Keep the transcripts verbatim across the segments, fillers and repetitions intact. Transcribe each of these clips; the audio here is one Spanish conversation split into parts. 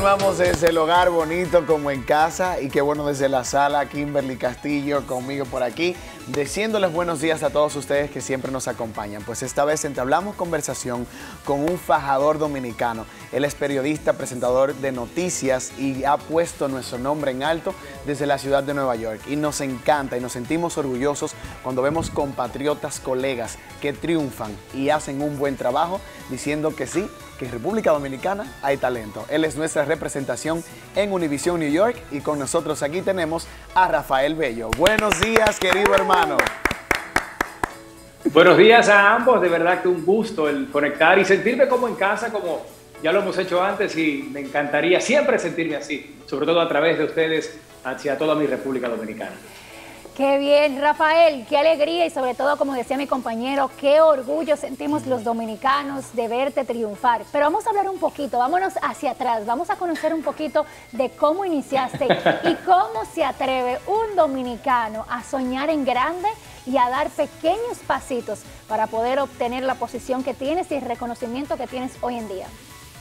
continuamos desde el hogar bonito como en casa y qué bueno desde la sala, Kimberly Castillo conmigo por aquí, diciéndoles buenos días a todos ustedes que siempre nos acompañan. Pues esta vez entablamos conversación con un fajador dominicano. Él es periodista, presentador de noticias y ha puesto nuestro nombre en alto desde la ciudad de Nueva York. Y nos encanta y nos sentimos orgullosos cuando vemos compatriotas, colegas que triunfan y hacen un buen trabajo diciendo que sí, que en República Dominicana hay talento. Él es nuestra representación en Univision New York y con nosotros aquí tenemos a Rafael Bello. Buenos días, querido hermano. Buenos días a ambos, de verdad que un gusto el conectar y sentirme como en casa, como ya lo hemos hecho antes, y me encantaría siempre sentirme así, sobre todo a través de ustedes hacia toda mi República Dominicana. Qué bien, Rafael, qué alegría y sobre todo, como decía mi compañero, qué orgullo sentimos los dominicanos de verte triunfar. Pero vamos a hablar un poquito, vámonos hacia atrás, vamos a conocer un poquito de cómo iniciaste y cómo se atreve un dominicano a soñar en grande y a dar pequeños pasitos para poder obtener la posición que tienes y el reconocimiento que tienes hoy en día.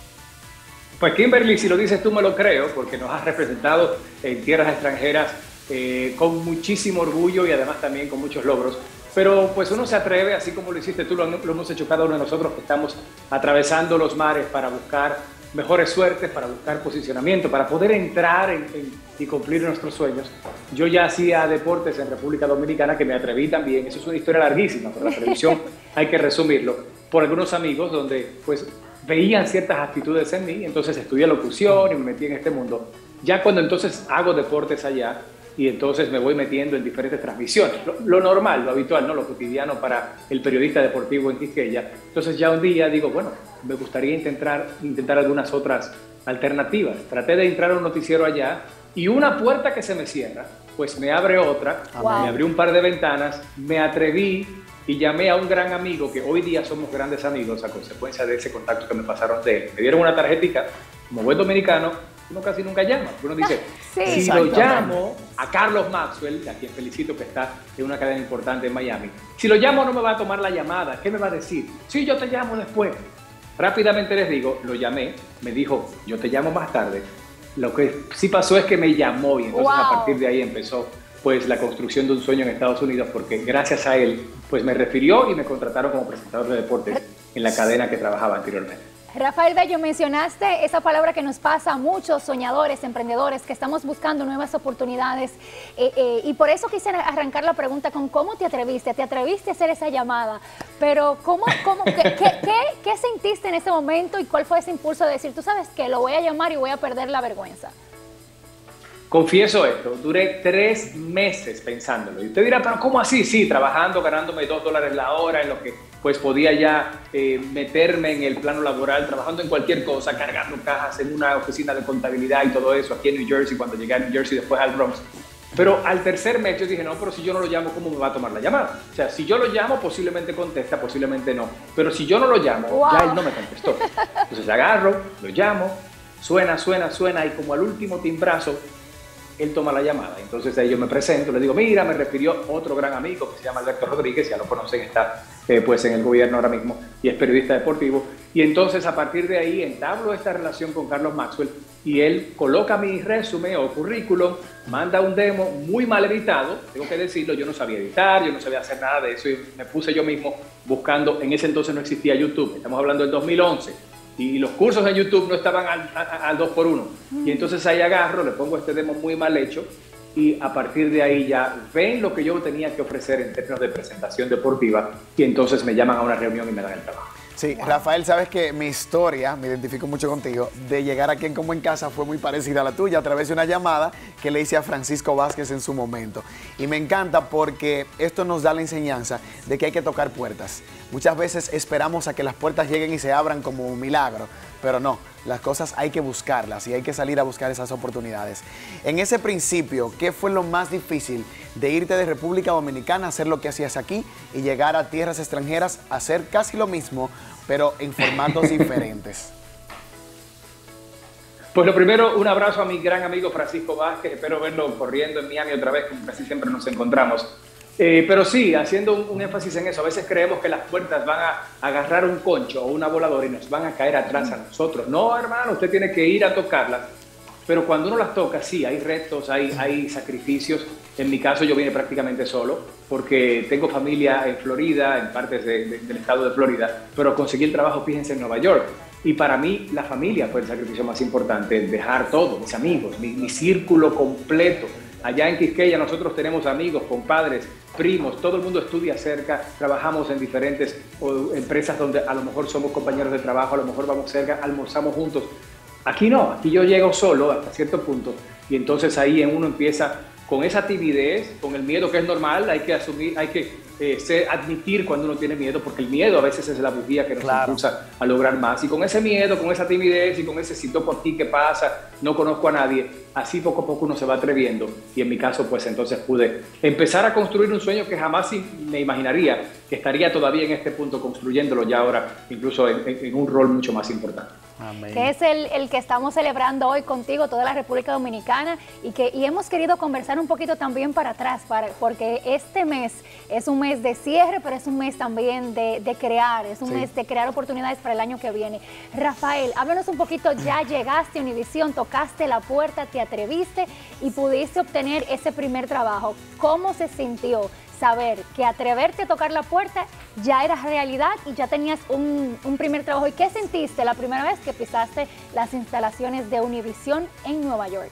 Pues Kimberly, si lo dices tú me lo creo, porque nos has representado en tierras extranjeras Eh, con muchísimo orgullo y además también con muchos logros, pero pues uno se atreve, así como lo hiciste tú, lo, lo hemos hecho cada uno de nosotros que estamos atravesando los mares para buscar mejores suertes, para buscar posicionamiento, para poder entrar en, en, y cumplir nuestros sueños. Yo ya hacía deportes en República Dominicana, que me atreví también, eso es una historia larguísima, pero la televisión hay que resumirlo, por algunos amigos donde pues veían ciertas actitudes en mí, entonces estudié locución y me metí en este mundo. Ya cuando entonces hago deportes allá, y entonces me voy metiendo en diferentes transmisiones, lo, lo normal, lo habitual, ¿no? Lo cotidiano para el periodista deportivo en Quisqueya. Entonces ya un día digo, bueno, me gustaría intentar, intentar algunas otras alternativas. Traté de entrar a un noticiero allá y una puerta que se me cierra, pues me abre otra, wow. Me abrió un par de ventanas, me atreví y llamé a un gran amigo, que hoy día somos grandes amigos a consecuencia de ese contacto que me pasaron de él. Me dieron una tarjetita, como buen dominicano, uno casi nunca llama. Uno dice, sí, si lo llamo a Carlos Maxwell, a quien felicito que está en una cadena importante en Miami, si lo llamo no me va a tomar la llamada, ¿qué me va a decir? Sí, yo te llamo después. Rápidamente les digo, lo llamé, me dijo, yo te llamo más tarde. Lo que sí pasó es que me llamó y entonces wow. A partir de ahí empezó pues la construcción de un sueño en Estados Unidos, porque gracias a él pues me refirió y me contrataron como presentador de deportes en la cadena que trabajaba anteriormente. Rafael Bello, mencionaste esa palabra que nos pasa a muchos soñadores, emprendedores, que estamos buscando nuevas oportunidades eh, eh, y por eso quise arrancar la pregunta con cómo te atreviste, te atreviste a hacer esa llamada, pero ¿cómo, cómo, qué, qué, qué, qué sentiste en ese momento y cuál fue ese impulso de decir, tú sabes que lo voy a llamar y voy a perder la vergüenza? Confieso esto, duré tres meses pensándolo. Y usted dirá, pero ¿cómo así? Sí, trabajando, ganándome dos dólares la hora, en lo que pues podía ya eh, meterme en el plano laboral, trabajando en cualquier cosa, cargando cajas en una oficina de contabilidad y todo eso, aquí en New Jersey, cuando llegué a New Jersey, después al Bronx. Pero al tercer mes yo dije, no, pero si yo no lo llamo, ¿cómo me va a tomar la llamada? O sea, si yo lo llamo, posiblemente contesta, posiblemente no. Pero si yo no lo llamo, wow. Ya él no me contestó. Entonces agarro, lo llamo, suena, suena, suena, y como al último timbrazo, él toma la llamada. Entonces ahí yo me presento, le digo, mira, me refirió otro gran amigo que se llama Alberto Rodríguez, ya lo conocen, está eh, pues en el gobierno ahora mismo y es periodista deportivo. Y entonces a partir de ahí entablo esta relación con Carlos Maxwell y él coloca mi resumen o currículum, manda un demo muy mal editado, tengo que decirlo, yo no sabía editar, yo no sabía hacer nada de eso y me puse yo mismo buscando, en ese entonces no existía YouTube, estamos hablando del dos mil once. Y los cursos en YouTube no estaban al, al dos por uno. Y entonces ahí agarro, le pongo este demo muy mal hecho y a partir de ahí ya ven lo que yo tenía que ofrecer en términos de presentación deportiva y entonces me llaman a una reunión y me dan el trabajo. Sí, wow. Rafael, sabes que mi historia, me identifico mucho contigo, de llegar aquí en Como en Casa fue muy parecida a la tuya a través de una llamada que le hice a Francisco Vázquez en su momento. Y me encanta porque esto nos da la enseñanza de que hay que tocar puertas. Muchas veces esperamos a que las puertas lleguen y se abran como un milagro, pero no, las cosas hay que buscarlas y hay que salir a buscar esas oportunidades. En ese principio, ¿qué fue lo más difícil de irte de República Dominicana a hacer lo que hacías aquí y llegar a tierras extranjeras a hacer casi lo mismo, pero en formatos diferentes? Pues lo primero, un abrazo a mi gran amigo Francisco Vázquez, espero verlo corriendo en Miami otra vez, como casi siempre nos encontramos. Eh, pero sí, haciendo un, un énfasis en eso, a veces creemos que las puertas van a agarrar un concho o una voladora y nos van a caer atrás a nosotros. No, hermano, usted tiene que ir a tocarlas. Pero cuando uno las toca, sí, hay retos, hay, hay sacrificios. En mi caso yo vine prácticamente solo porque tengo familia en Florida, en partes de, de, del estado de Florida, pero conseguí el trabajo, fíjense, en Nueva York. Y para mí la familia fue el sacrificio más importante, dejar todo, mis amigos, mi, mi círculo completo. Allá en Quisqueya nosotros tenemos amigos, compadres, primos, todo el mundo estudia cerca, trabajamos en diferentes o, empresas donde a lo mejor somos compañeros de trabajo, a lo mejor vamos cerca, almorzamos juntos. Aquí no, aquí yo llego solo hasta cierto punto y entonces ahí uno empieza con esa timidez, con el miedo que es normal, hay que asumir, hay que eh, ser, admitir cuando uno tiene miedo, porque el miedo a veces es la bujía que nos claro. impulsa a lograr más. Y con ese miedo, con esa timidez y con ese si toco aquí, ¿qué pasa? No conozco a nadie. Así poco a poco uno se va atreviendo y en mi caso pues entonces pude empezar a construir un sueño que jamás me imaginaría que estaría todavía en este punto construyéndolo ya ahora, incluso en, en un rol mucho más importante. Amén. Que es el, el que estamos celebrando hoy contigo, toda la República Dominicana, y que y hemos querido conversar un poquito también para atrás, para, porque este mes es un mes de cierre, pero es un mes también de, de crear, es un sí. mes de crear oportunidades para el año que viene. Rafael, háblanos un poquito, ya llegaste a Univisión, tocaste la puerta, te atreviste y pudiste obtener ese primer trabajo. ¿Cómo se sintió saber que atreverte a tocar la puerta ya era realidad y ya tenías un, un primer trabajo? ¿Y qué sentiste la primera vez que pisaste las instalaciones de Univisión en Nueva York?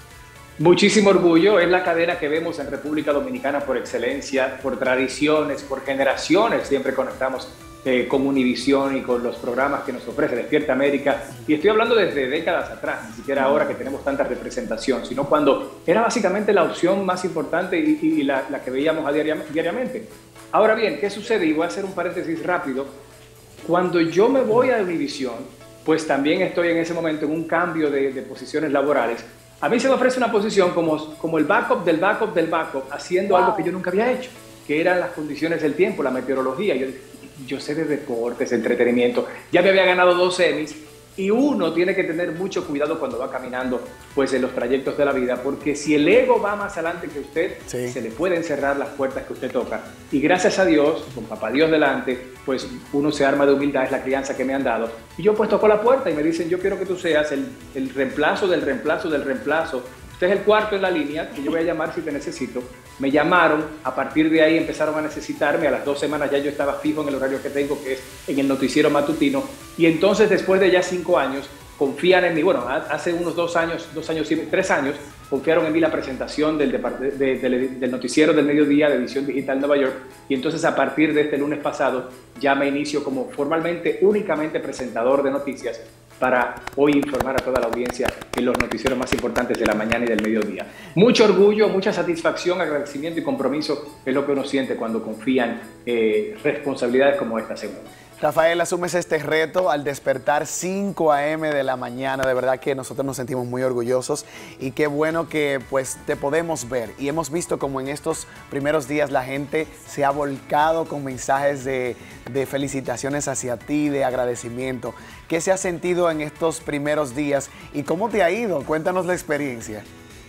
Muchísimo orgullo, es la cadena que vemos en República Dominicana por excelencia, por tradiciones, por generaciones, siempre conectamos eh, con Univisión y con los programas que nos ofrece Despierta América, y estoy hablando desde décadas atrás, ni siquiera ahora que tenemos tanta representación, sino cuando era básicamente la opción más importante y, y la, la que veíamos a diaria, diariamente. Ahora bien, ¿qué sucede? Y voy a hacer un paréntesis rápido. Cuando yo me voy a Univisión, pues también estoy en ese momento en un cambio de, de posiciones laborales. A mí se me ofrece una posición como, como el backup del backup del backup, haciendo wow. algo que yo nunca había hecho, que eran las condiciones del tiempo, la meteorología. Yo, yo sé de deportes, de entretenimiento, ya me había ganado dos Emmys, y uno tiene que tener mucho cuidado cuando va caminando pues, en los trayectos de la vida, porque si el ego va más adelante que usted, sí. se le pueden cerrar las puertas que usted toca. Y gracias a Dios, con Papá Dios delante, pues uno se arma de humildad, es la crianza que me han dado. Y yo pues toco la puerta y me dicen, yo quiero que tú seas el, el reemplazo del reemplazo del reemplazo. Usted es el cuarto en la línea, que yo voy a llamar si te necesito. Me llamaron, a partir de ahí empezaron a necesitarme, a las dos semanas ya yo estaba fijo en el horario que tengo, que es en el noticiero matutino, y entonces después de ya cinco años, confían en mí, bueno, hace unos dos años, dos años, tres años, confiaron en mí la presentación del, de, de, de, del noticiero del mediodía de Edición Digital Nueva York, y entonces a partir de este lunes pasado ya me inicio como formalmente, únicamente presentador de noticias, para hoy informar a toda la audiencia en los noticieros más importantes de la mañana y del mediodía. Mucho orgullo, mucha satisfacción, agradecimiento y compromiso es lo que uno siente cuando confían eh, responsabilidades como esta, seguro. Rafael, asumes este reto al despertar cinco a eme de la mañana. De verdad que nosotros nos sentimos muy orgullosos y qué bueno que pues te podemos ver. Y hemos visto como en estos primeros días la gente se ha volcado con mensajes de, de felicitaciones hacia ti, de agradecimiento. ¿Qué se ha sentido en estos primeros días y cómo te ha ido? Cuéntanos la experiencia.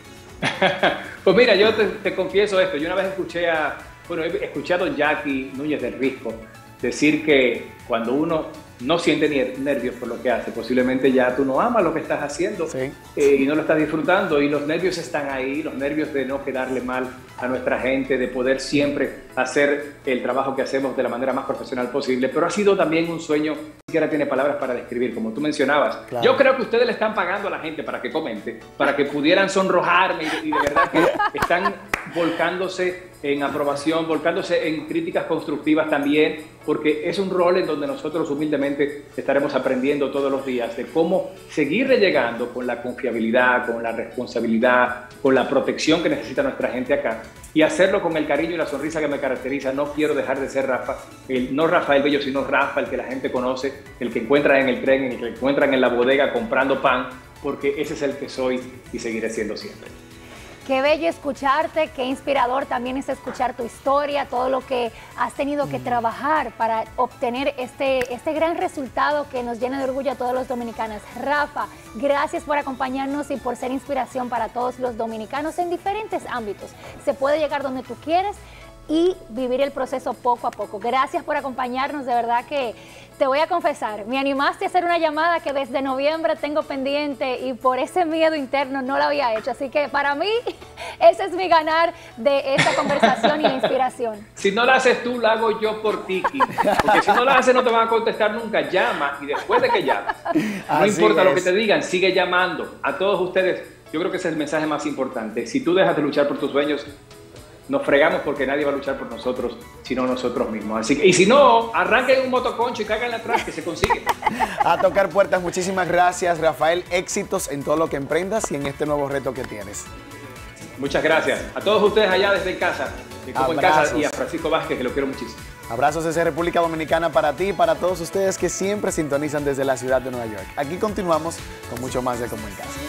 Pues mira, yo te, te confieso esto. Yo una vez escuché a, bueno, he escuchado a Jackie Núñez del Risco decir que cuando uno no siente nervios por lo que hace, posiblemente ya tú no amas lo que estás haciendo sí. eh, y no lo estás disfrutando, y los nervios están ahí, los nervios de no quedarle mal a nuestra gente, de poder siempre hacer el trabajo que hacemos de la manera más profesional posible, pero ha sido también un sueño, ni siquiera tiene palabras para describir, como tú mencionabas. Claro. Yo creo que ustedes le están pagando a la gente para que comente, para que pudieran sonrojarme, y de, y de verdad que están volcándose en aprobación, volcándose en críticas constructivas también, porque es un rol en donde nosotros humildemente estaremos aprendiendo todos los días de cómo seguir llegando con la confiabilidad, con la responsabilidad, con la protección que necesita nuestra gente acá, y hacerlo con el cariño y la sonrisa que me caracteriza. No quiero dejar de ser Rafa, el, no Rafael Bello, sino Rafa, el que la gente conoce, el que encuentra en el tren, el que encuentran en la bodega comprando pan, porque ese es el que soy y seguiré siendo siempre. Qué bello escucharte, qué inspirador también es escuchar tu historia, todo lo que has tenido que trabajar para obtener este, este gran resultado que nos llena de orgullo a todos los dominicanos. Rafa, gracias por acompañarnos y por ser inspiración para todos los dominicanos en diferentes ámbitos. Se puede llegar donde tú quieres, y vivir el proceso poco a poco. Gracias por acompañarnos, de verdad que te voy a confesar, me animaste a hacer una llamada que desde noviembre tengo pendiente y por ese miedo interno no la había hecho, así que para mí ese es mi ganar de esta conversación y la inspiración. Si no la haces tú, la hago yo por ti, Kim. Porque si no la haces no te van a contestar nunca, llama y después de que llamas, no Así importa es. lo que te digan, sigue llamando. A todos ustedes, yo creo que ese es el mensaje más importante. Si tú dejas de luchar por tus sueños, nos fregamos porque nadie va a luchar por nosotros, sino nosotros mismos. Así que, y si no, arranquen un motoconcho y cáiganle atrás, que se consigue. A tocar puertas, muchísimas gracias, Rafael. Éxitos en todo lo que emprendas y en este nuevo reto que tienes. Muchas gracias. A todos ustedes allá desde casa, que como en casa, Abrazos. y a Francisco Vázquez, que lo quiero muchísimo. Abrazos desde República Dominicana para ti y para todos ustedes que siempre sintonizan desde la ciudad de Nueva York. Aquí continuamos con mucho más de Como en Casa.